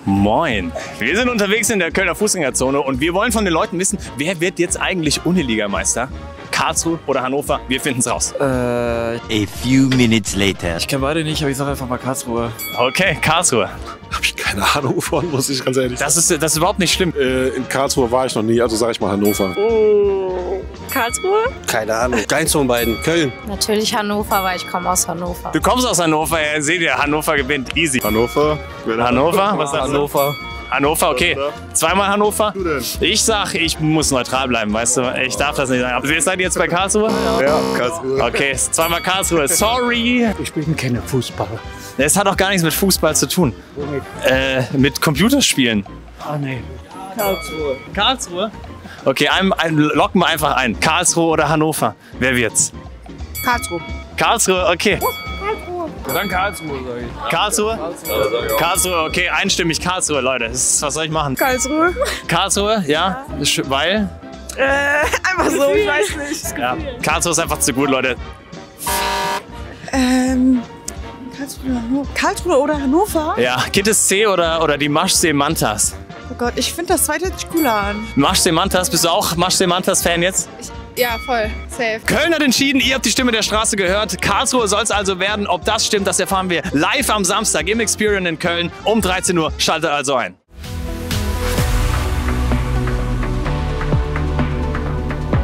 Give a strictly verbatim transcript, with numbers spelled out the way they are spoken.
Moin. Wir sind unterwegs in der Kölner Fußgängerzone und wir wollen von den Leuten wissen, wer wird jetzt eigentlich Uniligameister? Karlsruhe oder Hannover? Wir finden es raus. Äh, A few minutes later. ich kenne beide nicht, aber ich sage einfach mal Karlsruhe. Okay, Karlsruhe. Hab ich keine Ahnung von, muss ich ganz ehrlich sagen. Das ist, das ist überhaupt nicht schlimm. Äh, in Karlsruhe war ich noch nie, also sage ich mal Hannover. Oh. Karlsruhe? Keine Ahnung. Keins von beiden. Köln. Natürlich Hannover, weil ich komme aus Hannover. Du kommst aus Hannover, ja, seht ihr, Hannover gewinnt. Easy. Hannover? Hannover? Was sagst du? Hannover. Hannover, okay. Zweimal Hannover? Du denn? Ich sag, ich muss neutral bleiben, weißt du? Ich darf das nicht sagen. Aber ihr seid jetzt bei Karlsruhe? Ja, Karlsruhe. Okay, zweimal Karlsruhe. Sorry. Ich bin kein Fußball. Es hat auch gar nichts mit Fußball zu tun. Äh, mit Computerspielen. Ah, nee. Karlsruhe. Karlsruhe? Okay, ein, ein, locken wir einfach ein. Karlsruhe oder Hannover? Wer wird's? Karlsruhe. Karlsruhe, okay. Dann Karlsruhe, sag ich. Karlsruhe? Karlsruhe, okay, einstimmig Karlsruhe, Leute. Das ist, was soll ich machen? Karlsruhe? Karlsruhe, ja? Sch- Weil? Äh, einfach so, ich weiß nicht. Ja, Karlsruhe ist einfach zu gut, Leute. Ähm, Karlsruhe, Karlsruhe oder Hannover? Ja, Kittes C oder, oder die Maschsee Mantas? Oh Gott, ich finde das zweite hört sich cooler an. Maschsee Mantas, bist du auch Maschsee Mantas-Fan jetzt? Ja, voll. Safe. Köln hat entschieden, ihr habt die Stimme der Straße gehört. Karlsruhe soll es also werden. Ob das stimmt, das erfahren wir live am Samstag im Experience in Köln um dreizehn Uhr. Schaltet also ein.